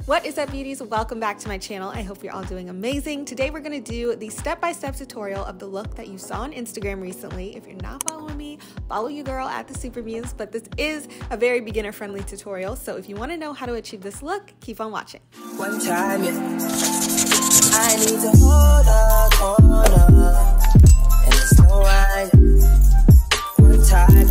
What is up, beauties? Welcome back to my channel. I hope you're all doing amazing. Today we're going to do the step-by-step tutorial of the look that you saw on Instagram recently. If you're not following me, follow your girl at the Super Muse, but this is a very beginner-friendly tutorial, so if you want to know how to achieve this look, keep on watching. One time, I need to hold on, and it's no right. One time.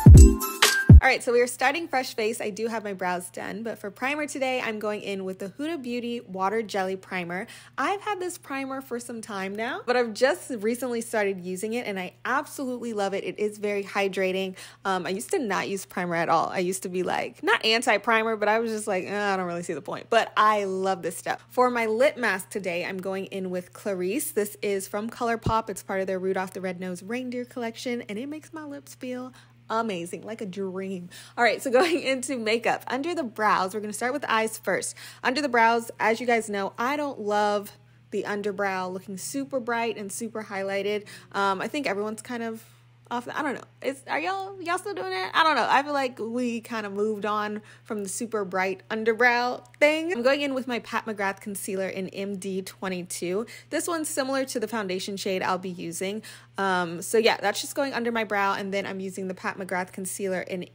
All right, so we are starting fresh face. I do have my brows done, but for primer today, I'm going in with the Huda Beauty Water Jelly Primer. I've had this primer for some time now, but I've just recently started using it and I absolutely love it. It is very hydrating. I used to not use primer at all. I used to be like, not anti-primer, but I was just like, I don't really see the point, but I love this stuff. For my lip mask today, I'm going in with Clarice. This is from ColourPop. It's part of their Rudolph the Red-Nosed Reindeer collection, and it makes my lips feel amazing, like a dream. All right, so going into makeup. Under the brows, we're going to start with the eyes first. Under the brows, as you guys know, I don't love the underbrow looking super bright and super highlighted. I think everyone's kind of off. I don't know. Are y'all still doing that? I don't know. I feel like we kind of moved on from the super bright underbrow thing. I'm going in with my Pat McGrath concealer in MD22. This one's similar to the foundation shade I'll be using. So yeah, that's just going under my brow, and then I'm using the Pat McGrath concealer in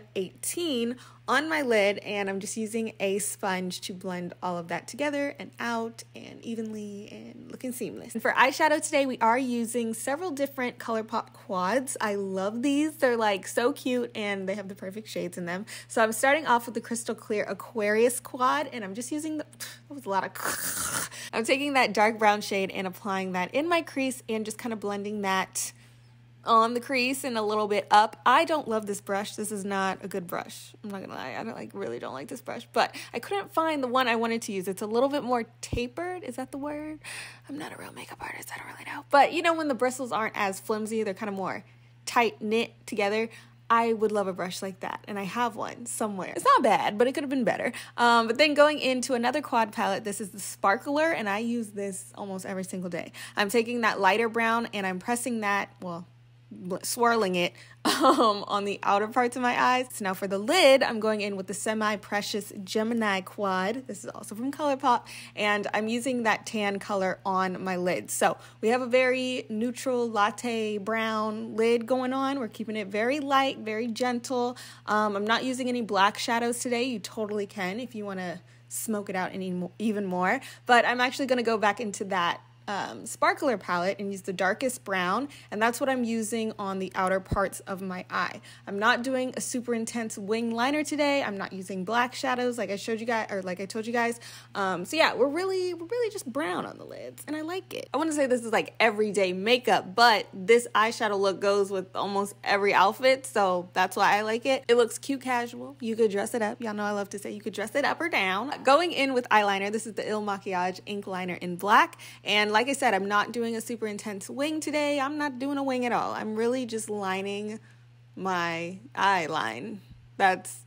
M18 on my lid, and I'm just using a sponge to blend all of that together and out and evenly and looking seamless. And for eyeshadow today, we are using several different ColourPop quads. I love these. They're like so cute and they have the perfect shades in them. So I'm starting off with the Crystal Clear Aquarius quad, and I'm just using that was a lot of I'm taking that dark brown shade and applying that in my crease and just kind of blending that on the crease and a little bit up. I don't love this brush. This is not a good brush. I'm not gonna lie. I really don't like this brush, but I couldn't find the one I wanted to use. It's a little bit more tapered. Is that the word? I'm not a real makeup artist. I don't really know. But you know, when the bristles aren't as flimsy, they're kind of more tight knit together. I would love a brush like that, and I have one somewhere. It's not bad, but it could have been better. But then going into another quad palette, this is the Sparkler, and I use this almost every single day. I'm taking that lighter brown, and I'm pressing that, well, swirling it on the outer parts of my eyes. So now for the lid, I'm going in with the Semi Precious Gemini quad. This is also from ColourPop, and I'm using that tan color on my lid. So we have a very neutral latte brown lid going on. We're keeping it very light, very gentle. I'm not using any black shadows today. You totally can if you want to smoke it out even more, but I'm actually going to go back into that Sparkler palette and use the darkest brown, and that's what I'm using on the outer parts of my eye. I'm not doing a super intense wing liner today. I'm not using black shadows like I showed you guys, or like I told you guys. So yeah, we're really just brown on the lids, and I like it. I want to say this is like everyday makeup, but this eyeshadow look goes with almost every outfit, so that's why I like it. It looks cute casual. You could dress it up. Y'all know I love to say you could dress it up or down. Going in with eyeliner, this is the Il Makiage ink liner in black, and like I said, I'm not doing a super intense wing today. I'm not doing a wing at all. I'm really just lining my eye line. That's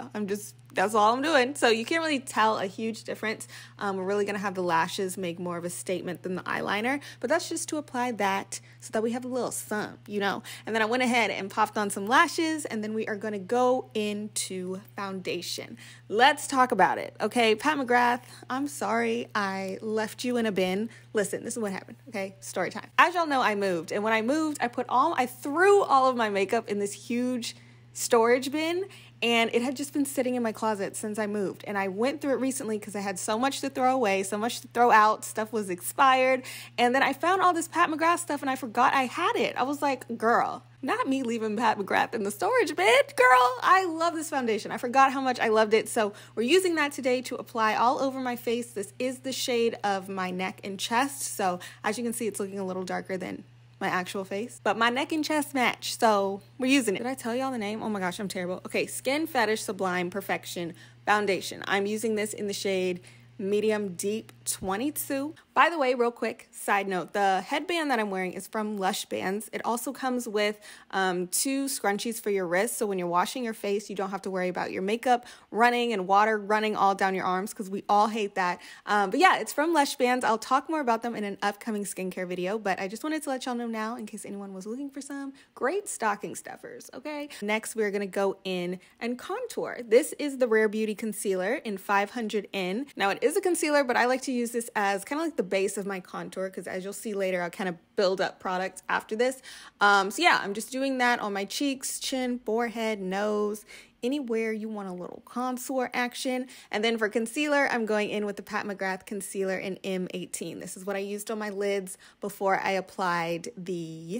all I'm doing. So you can't really tell a huge difference. We're really going to have the lashes make more of a statement than the eyeliner, but that's just to apply that so that we have a little sum, you know. And then I went ahead and popped on some lashes, and then we are going to go into foundation. Let's talk about it, okay? Pat McGrath, I'm sorry I left you in a bin. Listen, this is what happened, okay? Story time. As y'all know, I moved, and when I moved, I threw all of my makeup in this huge storage bin, and it had just been sitting in my closet since I moved. And I went through it recently because I had so much to throw away, so much to throw out, stuff was expired, and then I found all this Pat McGrath stuff and I forgot I had it. I was like, girl, not me leaving Pat McGrath in the storage bin, girl. I love this foundation. I forgot how much I loved it, so we're using that today to apply all over my face. This is the shade of my neck and chest, so as you can see, it's looking a little darker than my actual face, but my neck and chest match, so we're using it. Did I tell y'all the name? Oh my gosh, I'm terrible. Okay, Skin Fetish Sublime Perfection Foundation. I'm using this in the shade Medium Deep 22. By the way, real quick, side note, the headband that I'm wearing is from Lush Bands. It also comes with 2 scrunchies for your wrists, so when you're washing your face, you don't have to worry about your makeup running and water running all down your arms, because we all hate that. But yeah, it's from Lush Bands. I'll talk more about them in an upcoming skincare video, but I just wanted to let y'all know now in case anyone was looking for some great stocking stuffers, okay? Next, we're gonna go in and contour. This is the Rare Beauty Concealer in 500N. Now, it is a concealer, but I like to use this as kind of like the base of my contour, because as you'll see later, I'll kind of build up product after this. So yeah, I'm just doing that on my cheeks, chin, forehead, nose, anywhere you want a little contour action. And then for concealer, I'm going in with the Pat McGrath Concealer in M18. This is what I used on my lids before I applied the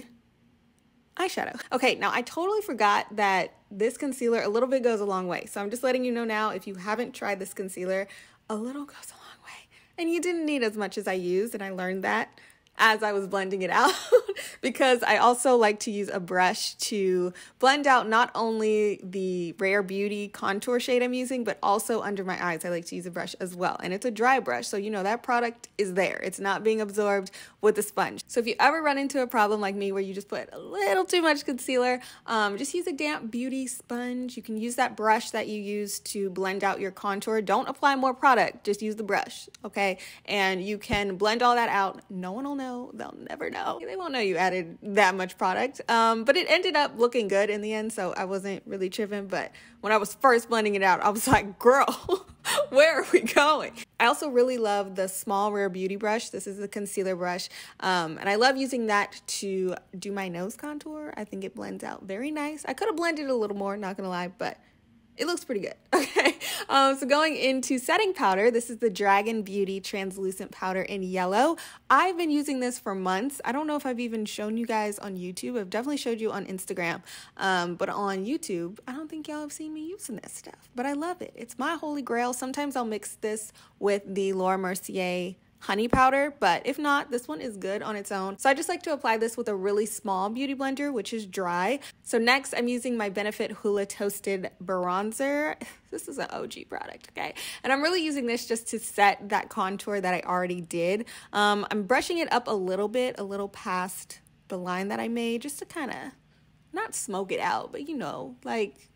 eyeshadow. Okay, now I totally forgot that this concealer, a little bit goes a long way. So I'm just letting you know now, if you haven't tried this concealer, a little goes a long way. And you didn't need as much as I used, and I learned that as I was blending it out because I also like to use a brush to blend out not only the Rare Beauty contour shade I'm using, but also under my eyes. I like to use a brush as well. And it's a dry brush, so you know that product is there. It's not being absorbed with the sponge. So if you ever run into a problem like me where you just put a little too much concealer, just use a damp beauty sponge. You can use that brush that you use to blend out your contour. Don't apply more product, just use the brush, okay? And you can blend all that out. No one will know. They'll never know. They won't know you added that much product. But it ended up looking good in the end, so I wasn't really tripping. But when I was first blending it out, I was like, girl, where are we going? I also really love the small Rare Beauty brush. This is the concealer brush. And I love using that to do my nose contour. I think it blends out very nice. I could have blended a little more, not gonna lie, but it looks pretty good, okay? So going into setting powder, this is the Dragun Beauty Translucent Powder in yellow. I've been using this for months. I don't know if I've even shown you guys on YouTube. I've definitely showed you on Instagram, but on YouTube, I don't think y'all have seen me using this stuff, but I love it. It's my holy grail. Sometimes I'll mix this with the Laura Mercier honey powder, but if not, this one is good on its own. So I just like to apply this with a really small beauty blender, which is dry. So next, I'm using my Benefit Hoola Toasted Bronzer. This is an OG product, okay? And I'm really using this just to set that contour that I already did. I'm brushing it up a little bit, a little past the line that I made, just to kind of not smoke it out, but you know, like,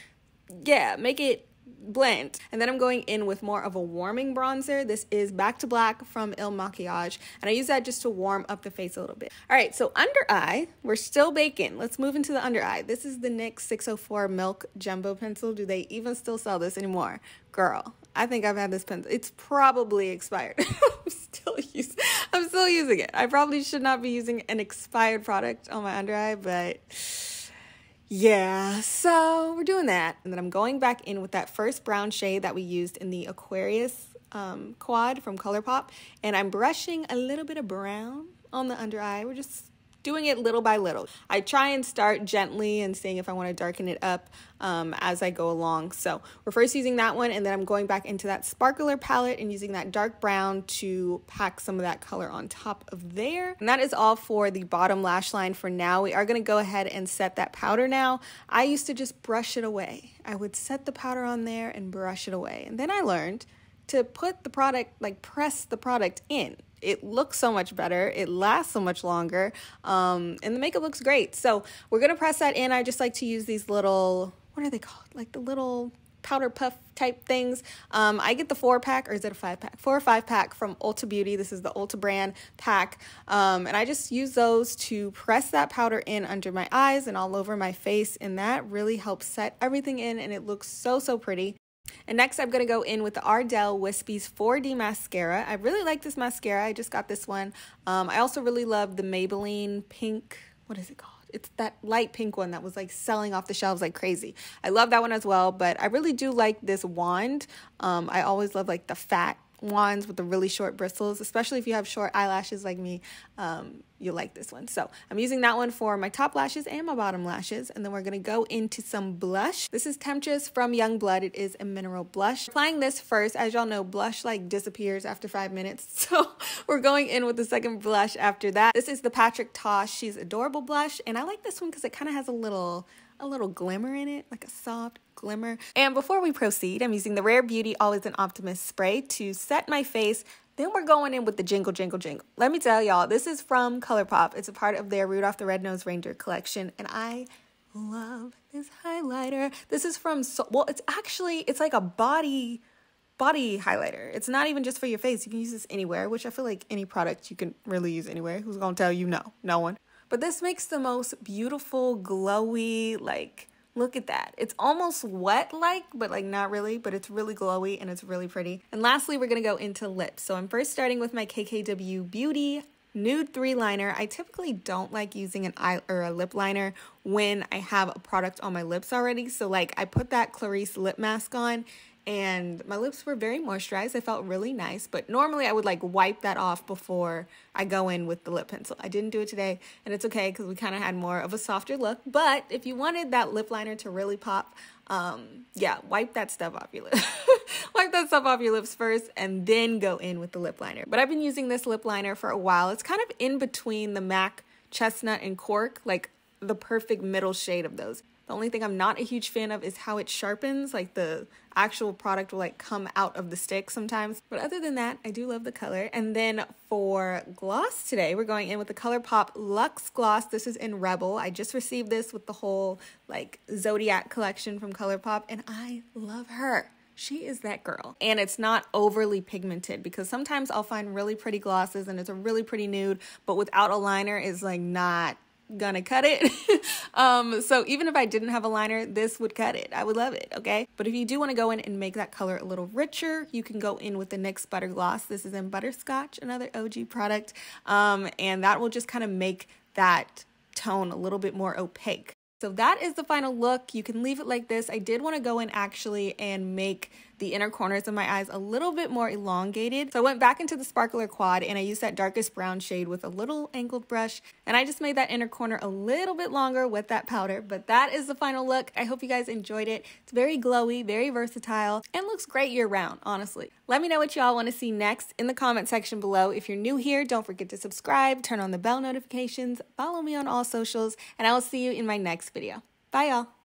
yeah, make it blend. And then I'm going in with more of a warming bronzer. This is Back to Black from Il Makiage, and I use that just to warm up the face a little bit. All right, so under eye, we're still baking. Let's move into the under eye. This is the NYX 604 Milk Jumbo Pencil. Do they even still sell this anymore? Girl, I think I've had this pencil. It's probably expired. I'm still using it. I probably should not be using an expired product on my under eye, but yeah, so we're doing that. And then I'm going back in with that first brown shade that we used in the Aquarius quad from ColourPop. And I'm brushing a little bit of brown on the under eye. We're just doing it little by little. I try and start gently and seeing if I want to darken it up as I go along. So we're first using that one, and then I'm going back into that sparkler palette and using that dark brown to pack some of that color on top of there. And that is all for the bottom lash line for now. We are going to go ahead and set that powder now. I used to just brush it away. I would set the powder on there and brush it away. And then I learned to put the product, like press the product in. It looks so much better. It lasts so much longer. And the makeup looks great. So we're going to press that in. I just like to use these little, what are they called? Like the little powder puff type things. I get the 4-pack, or is it a 5-pack? 4 or 5-pack from Ulta Beauty. This is the Ulta brand pack. And I just use those to press that powder in under my eyes and all over my face. And that really helps set everything in, and it looks so, so pretty. And next, I'm going to go in with the Ardell Wispies 4D Mascara. I really like this mascara. I just got this one. I also really love the Maybelline pink, what is it called? It's that light pink one that was like selling off the shelves like crazy. I love that one as well, but I really do like this wand. I always love like the fat wands with the really short bristles, especially if you have short eyelashes like me. You'll like this one. So I'm using that one for my top lashes and my bottom lashes. And then we're going to go into some blush. This is Temptress from Youngblood. It is a mineral blush. Applying this first, as y'all know, blush like disappears after 5 minutes. So we're going in with the second blush after that. This is the Patrick Ta She's Adorable blush. And I like this one because it kind of has a little glimmer in it, like a soft glimmer. And before we proceed, I'm using the Rare Beauty Always an Optimist spray to set my face. Then we're going in with the Jingle Jingle Jingle. Let me tell y'all, this is from ColourPop. It's a part of their Rudolph the Red-Nosed Reindeer collection, and I love this highlighter. This is from, it's like a body highlighter. It's not even just for your face. You can use this anywhere, which I feel like any product you can really use anywhere. Who's gonna tell you no? No one. But this makes the most beautiful, glowy, like, look at that. It's almost wet-like, but like not really, but it's really glowy and it's really pretty. And lastly, we're gonna go into lips. So I'm first starting with my KKW Beauty Nude 3 liner. I typically don't like using an eye or a lip liner when I have a product on my lips already. So like I put that Clarice lip mask on and my lips were very moisturized. I felt really nice, but normally I would like wipe that off before I go in with the lip pencil. I didn't do it today, and it's okay because we kind of had more of a softer look. But if you wanted that lip liner to really pop, yeah, wipe that stuff off your lips. Wipe that stuff off your lips first and then go in with the lip liner. But I've been using this lip liner for a while. It's kind of in between the MAC Chestnut and Cork, like the perfect middle shade of those. The only thing I'm not a huge fan of is how it sharpens, like the actual product will like come out of the stick sometimes. But other than that, I do love the color. And then for gloss today, we're going in with the ColourPop Luxe Gloss. This is in Rebel. I just received this with the whole like Zodiac collection from ColourPop, and I love her. She is that girl. And it's not overly pigmented, because sometimes I'll find really pretty glosses and it's a really pretty nude, but without a liner is like not gonna cut it. So even if I didn't have a liner, this would cut it. I would love it, okay? But if you do want to go in and make that color a little richer, you can go in with the NYX Butter Gloss. This is in Butterscotch, another OG product, and that will just kind of make that tone a little bit more opaque. So that is the final look. You can leave it like this. I did want to go in actually and make the inner corners of my eyes a little bit more elongated. So I went back into the Sparkler Quad and I used that darkest brown shade with a little angled brush. And I just made that inner corner a little bit longer with that powder. But that is the final look. I hope you guys enjoyed it. It's very glowy, very versatile, and looks great year round, honestly. Let me know what y'all want to see next in the comment section below. If you're new here, don't forget to subscribe, turn on the bell notifications, follow me on all socials, and I will see you in my next video. Bye, y'all.